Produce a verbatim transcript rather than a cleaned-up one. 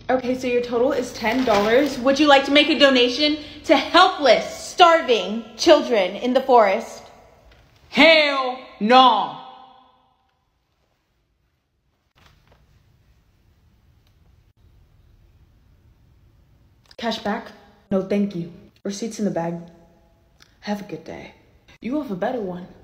Okay, so your total is ten dollars. Would you like to make a donation to helpless, starving children in the forest? Hell no. Cash back? No, thank you. Receipts in the bag. Have a good day. You have a better one.